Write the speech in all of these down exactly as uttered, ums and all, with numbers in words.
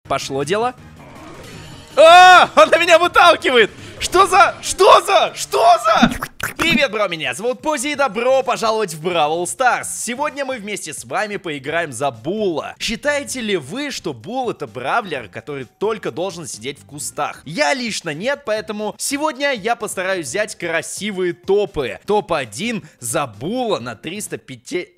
Пошло дело. А, он на меня выталкивает! Что за? Что за? Что за? Привет, бро, меня зовут Пози, и добро пожаловать в Бравл Старс. Сегодня мы вместе с вами поиграем за Булла. Считаете ли вы, что Булл это бравлер, который только должен сидеть в кустах? Я лично нет, поэтому сегодня я постараюсь взять красивые топы. Топ один за Булла на триста пятьдесят...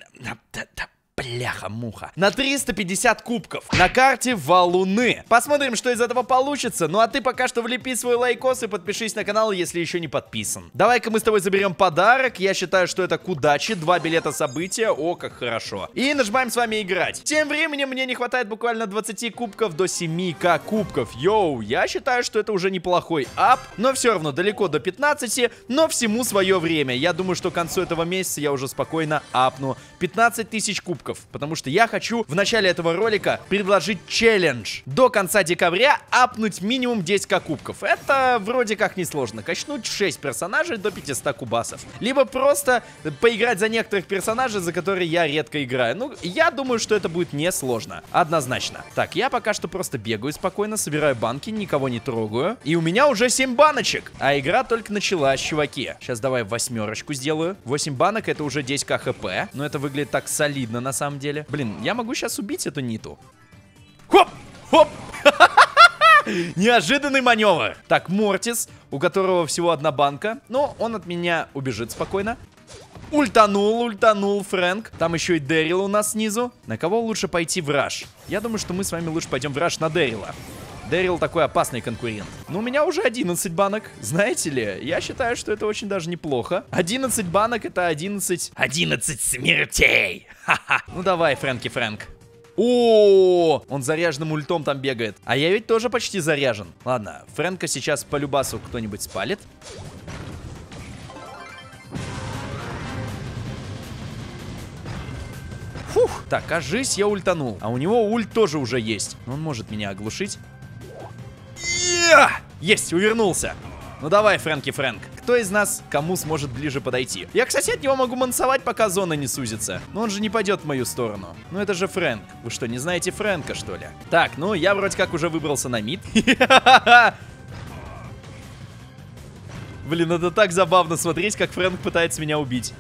Бляха-муха. На триста пятьдесят кубков. На карте валуны. Посмотрим, что из этого получится. Ну а ты пока что влепи свой лайкос и подпишись на канал, если еще не подписан. Давай-ка мы с тобой заберем подарок. Я считаю, что это к удаче. Два билета события. О, как хорошо. И нажимаем с вами играть. Тем временем мне не хватает буквально двадцати кубков до семи ка кубков. Йоу, я считаю, что это уже неплохой ап. Но все равно далеко до пятнадцати. Но всему свое время. Я думаю, что к концу этого месяца я уже спокойно апну пятнадцать тысяч кубков. Потому что я хочу в начале этого ролика предложить челлендж. До конца декабря апнуть минимум десять ка кубков. Это вроде как несложно. Качнуть шесть персонажей до пятисот кубасов. Либо просто поиграть за некоторых персонажей, за которые я редко играю. Ну, я думаю, что это будет несложно. Однозначно. Так, я пока что просто бегаю спокойно, собираю банки, никого не трогаю. И у меня уже семь баночек. А игра только началась, чуваки. Сейчас давай восьмерочку сделаю. восемь банок это уже десять ка хп. Но это выглядит так солидно на самом деле. Блин, я могу сейчас убить эту Ниту. Хоп! Хоп! Неожиданный маневр. Так, Мортис, у которого всего одна банка. Но он от меня убежит спокойно. Ультанул, ультанул Фрэнк. Там еще и Дэрил у нас снизу. На кого лучше пойти в раш? Я думаю, что мы с вами лучше пойдем в раш на Дэрила. Дэрил такой опасный конкурент. Но у меня уже одиннадцать банок. Знаете ли, я считаю, что это очень даже неплохо. одиннадцать банок это одиннадцать... одиннадцать смертей! Ха-ха. Ну давай, Фрэнки Фрэнк. О, он заряженным ультом там бегает. А я ведь тоже почти заряжен. Ладно, Фрэнка сейчас по любасу кто-нибудь спалит. Фух. Так, кажись, я ультанул. А у него ульт тоже уже есть. Он может меня оглушить. Есть, увернулся. Ну давай, Фрэнки Фрэнк. Кто из нас кому сможет ближе подойти? Я, кстати, от него могу мансовать, пока зона не сузится. Но он же не пойдет в мою сторону. Ну это же Фрэнк. Вы что, не знаете Фрэнка, что ли? Так, ну я вроде как уже выбрался на мид. Блин, это так забавно смотреть, как Фрэнк пытается меня убить.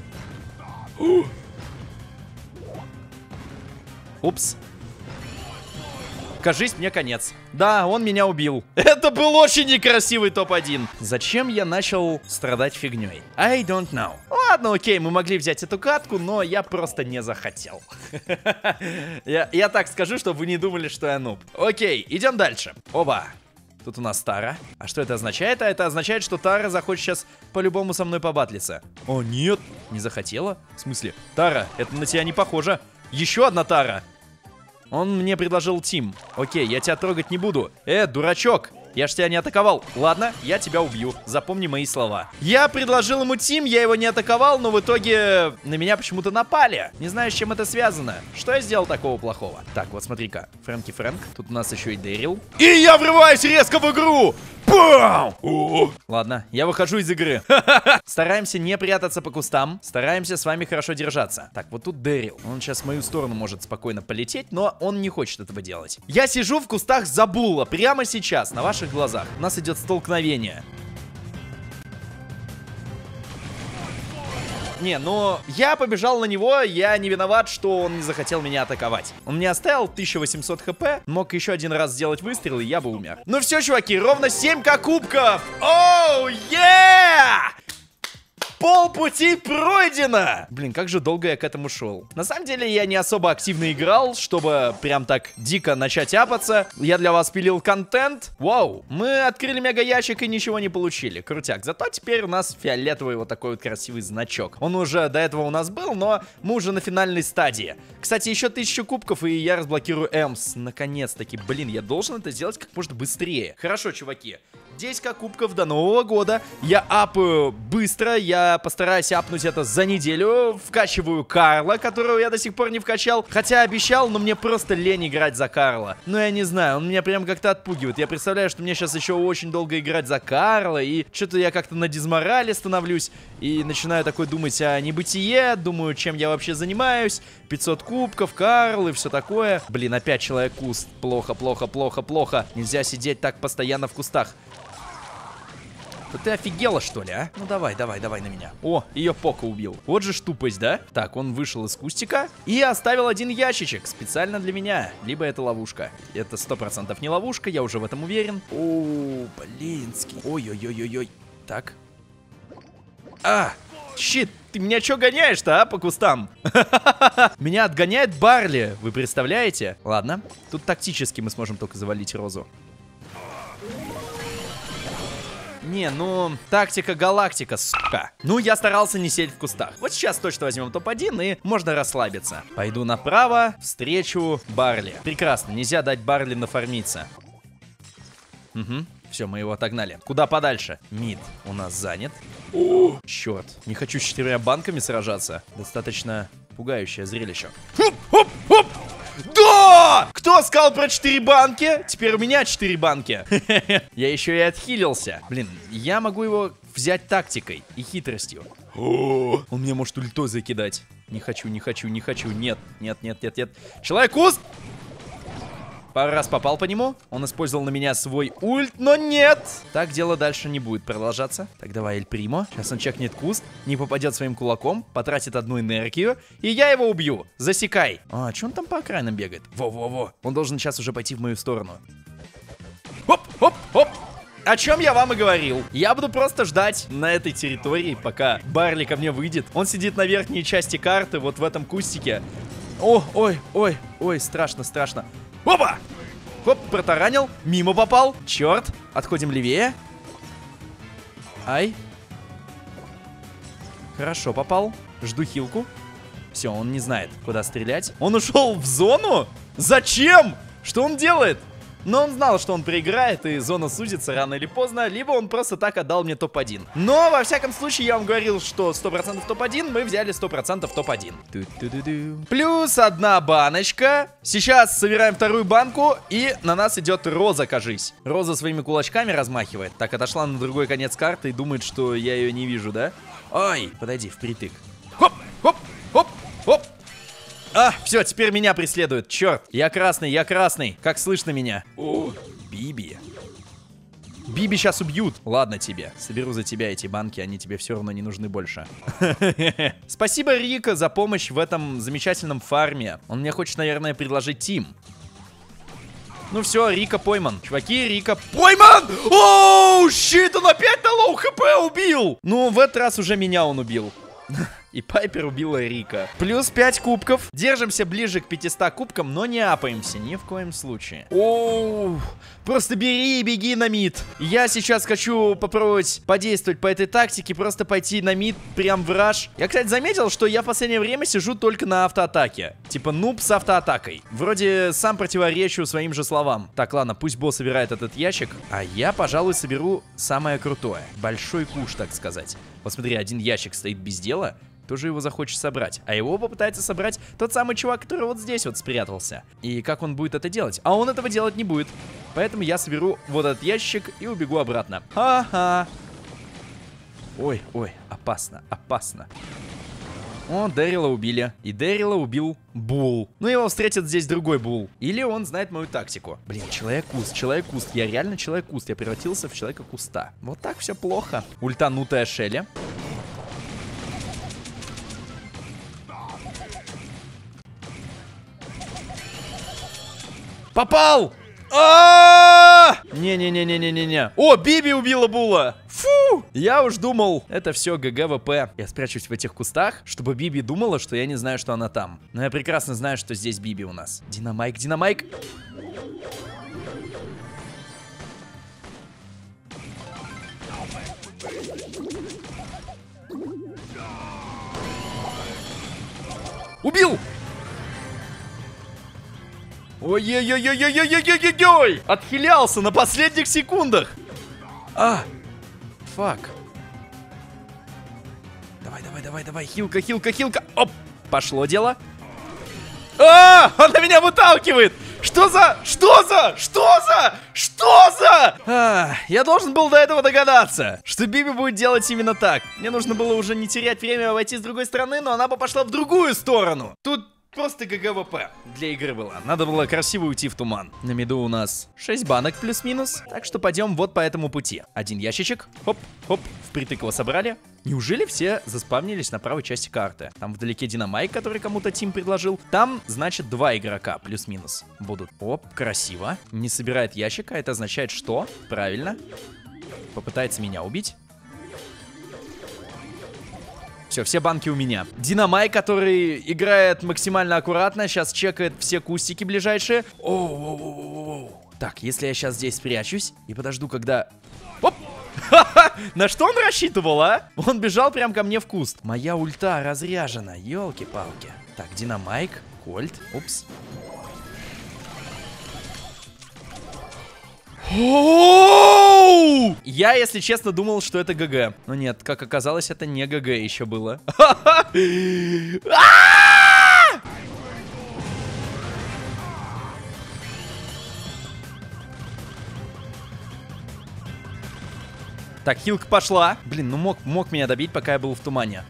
Упс. Кажись, мне конец. Да, он меня убил. Это был очень некрасивый топ один. Зачем я начал страдать фигней? I don't know. Ладно, окей, мы могли взять эту катку, но я просто не захотел. я, я так скажу, чтобы вы не думали, что я нуб. Окей, идем дальше. Оба. Тут у нас Тара. А что это означает? А это означает, что Тара захочет сейчас по-любому со мной побатлиться. О, нет, не захотела? В смысле? Тара, это на тебя не похоже. Еще одна Тара. Он мне предложил тим. Окей, я тебя трогать не буду. Э, дурачок, я ж тебя не атаковал. Ладно, я тебя убью. Запомни мои слова. Я предложил ему тим, я его не атаковал, но в итоге на меня почему-то напали. Не знаю, с чем это связано. Что я сделал такого плохого? Так, вот смотри-ка. Фрэнки Фрэнк. Тут у нас еще и Дэрил. И я врываюсь резко в игру! Бам! Ладно, я выхожу из игры. Стараемся не прятаться по кустам. Стараемся с вами хорошо держаться. Так, вот тут Дэрил. Он сейчас в мою сторону может спокойно полететь, но он не хочет этого делать. Я сижу в кустах за Булла прямо сейчас, на ваших глазах. У нас идет столкновение. Не, но я побежал на него, я не виноват, что он не захотел меня атаковать. Он мне оставил тысячу восемьсот хп, мог еще один раз сделать выстрел, и я бы умер. Ну все, чуваки, ровно семь ка кубков! Оу, yeah! Полпути пройдено! Блин, как же долго я к этому шел. На самом деле, я не особо активно играл, чтобы прям так дико начать апаться. Я для вас пилил контент. Вау, мы открыли мега ящик и ничего не получили. Крутяк. Зато теперь у нас фиолетовый вот такой вот красивый значок. Он уже до этого у нас был, но мы уже на финальной стадии. Кстати, еще тысячу кубков, и я разблокирую Эмс. Наконец-таки. Блин, я должен это сделать как можно быстрее. Хорошо, чуваки. десять кубков до Нового года. Я апаю быстро, я постараюсь апнуть это за неделю. Вкачиваю Карла, которого я до сих пор не вкачал. Хотя обещал, но мне просто лень играть за Карла. Ну, я не знаю, он меня прям как-то отпугивает. Я представляю, что мне сейчас еще очень долго играть за Карла. И что-то я как-то на дизморале становлюсь. И начинаю такой думать о небытие. Думаю, чем я вообще занимаюсь. пятьсот кубков, Карл и все такое. Блин, опять человек-куст. Плохо, плохо, плохо, плохо. Нельзя сидеть так постоянно в кустах. Да ты офигела, что ли, а? Ну давай, давай, давай на меня. О, ее Поко убил. Вот же ж тупость, да? Так, он вышел из кустика и оставил один ящичек специально для меня. Либо это ловушка. Это сто процентов не ловушка, я уже в этом уверен. О, блинский. Ой-ой-ой-ой-ой. Так. А, щит. Ты меня что гоняешь-то, а, по кустам? Меня отгоняет Барли, вы представляете? Ладно, тут тактически мы сможем только завалить Розу. Не, ну, тактика галактика, сука. Ну, я старался не сидеть в кустах. Вот сейчас точно возьмем топ один и можно расслабиться. Пойду направо, встречу Барли. Прекрасно, нельзя дать Барли нафармиться. Угу. Все, мы его отогнали. Куда подальше? Мид у нас занят. О, черт. Не хочу с четырьмя банками сражаться. Достаточно пугающее зрелище. Хоп, хоп, хоп. Да! Кто сказал про четыре банки? Теперь у меня четыре банки. Я еще и отхилился. Блин, я могу его взять тактикой и хитростью. Он мне может ультой закидать. Не хочу, не хочу, не хочу. Нет, нет, нет, нет, нет. Человек-куст! Пару раз попал по нему. Он использовал на меня свой ульт, но нет. Так дело дальше не будет продолжаться. Так, давай, Эль Примо. Сейчас он чекнет куст, не попадет своим кулаком, потратит одну энергию, и я его убью. Засекай. А, что он там по окраинам бегает? Во-во-во. Он должен сейчас уже пойти в мою сторону. Хоп-хоп-хоп. О чем я вам и говорил. Я буду просто ждать на этой территории, пока Барли ко мне выйдет. Он сидит на верхней части карты, вот в этом кустике. О, ой, ой, ой, страшно, страшно. Опа! Хоп, протаранил. Мимо попал. Черт. Отходим левее. Ай. Хорошо попал. Жду хилку. Все, он не знает, куда стрелять. Он ушел в зону? Зачем? Что он делает? Но он знал, что он проиграет, и зона сузится рано или поздно, либо он просто так отдал мне топ один. Но, во всяком случае, я вам говорил, что сто процентов топ один, мы взяли сто процентов топ один. Плюс одна баночка. Сейчас собираем вторую банку, и на нас идет Роза, кажись. Роза своими кулачками размахивает. Так, отошла на другой конец карты и думает, что я ее не вижу, да? Ой, подойди, впритык. Хоп, хоп, хоп, хоп. А, все, теперь меня преследуют. Черт, я красный, я красный. Как слышно меня? О, Биби. Биби сейчас убьют. Ладно тебе. Соберу за тебя эти банки, они тебе все равно не нужны больше. Спасибо, Рика, за помощь в этом замечательном фарме. Он мне хочет, наверное, предложить тим. Ну все, Рика пойман. Чуваки, Рика пойман! Оу, щит, он опять на лоу хп убил! Ну, в этот раз уже меня он убил. И Пайпер убила Рика. Плюс пять кубков. Держимся ближе к пятистам кубкам, но не апаемся ни в коем случае. Оу, просто бери и беги на мид. Я сейчас хочу попробовать подействовать по этой тактике, просто пойти на мид прям в раш. Я, кстати, заметил, что я в последнее время сижу только на автоатаке. Типа нуб с автоатакой. Вроде сам противоречу своим же словам. Так, ладно, пусть босс собирает этот ящик, а я, пожалуй, соберу самое крутое. Большой куш, так сказать. Вот смотри, один ящик стоит без дела. Тоже его захочет собрать. А его попытается собрать тот самый чувак, который вот здесь вот спрятался. И как он будет это делать? А он этого делать не будет. Поэтому я соберу вот этот ящик и убегу обратно. Ха-ха. Ой, ой, опасно, опасно. О, Дэрила убили. И Дэрила убил Бул. Ну, его встретит здесь другой Бул. Или он знает мою тактику. Блин, человек-куст, человек-куст. Я реально человек-куст. Я превратился в человека-куста. Вот так все плохо. Ультанутая Шелли. Попал! Не-не-не-не-не-не-не. О, Биби убила Була. Фу! Я уж думал, это все ГГВП. Я спрячусь в этих кустах, чтобы Биби думала, что я не знаю, что она там. Но я прекрасно знаю, что здесь Биби у нас. Динамайк, Динамайк. Убил! Ой-ой-ой-ой-ой-ой-ой-ой-ой! Отхилялся на последних секундах! А! Фак. Давай, давай, давай, давай. Хилка, хилка, хилка. Оп! Пошло дело. А! Он на меня выталкивает! Что за? Что за? Что за? Что за? А, я должен был до этого догадаться, что Биби будет делать именно так. Мне нужно было уже не терять время, а войти с другой стороны, но она бы пошла в другую сторону. Тут просто ГГВП для игры была. Надо было красиво уйти в туман. На миду у нас шесть банок плюс-минус. Так что пойдем вот по этому пути. Один ящичек. Хоп, хоп. Впритык его собрали. Неужели все заспавнились на правой части карты? Там вдалеке Динамайк, который кому-то Тим предложил. Там, значит, два игрока плюс-минус будут. Оп, красиво. Не собирает ящика. Это означает что? Правильно. Попытается меня убить. Все, все банки у меня. Динамайк, который играет максимально аккуратно, сейчас чекает все кустики ближайшие. Оу-оу-оу-оу. Так, если я сейчас здесь спрячусь и подожду, когда... Оп! На что он рассчитывал, а? Он бежал прям ко мне в куст. Моя ульта разряжена, елки-палки. Так, Динамайк, Кольт, упс. Я, если честно, думал, что это ГГ. Но нет, как оказалось, это не ГГ еще было. Так, хилка пошла. Блин, ну мог, мог меня добить, пока я был в тумане.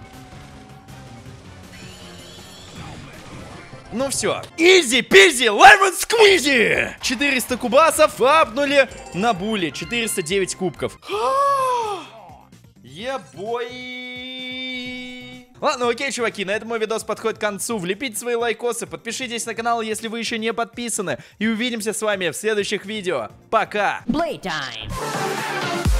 Ну все. Изи-пизи, лаймон сквизи! четыреста кубасов апнули на буле. четыреста девять кубков. Ебой! Ладно, окей, чуваки, на этом мой видос подходит к концу. Влепите свои лайкосы, подпишитесь на канал, если вы еще не подписаны. И увидимся с вами в следующих видео. Пока! Playtime.